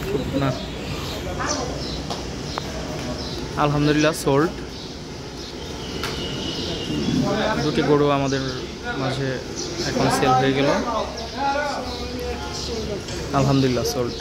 না, আলহামদুলিল্লাহ সোল্ড। দুটি গরু আমাদের মাঝে এখন সেল হয়ে গেল, আলহামদুলিল্লাহ সোল্ড।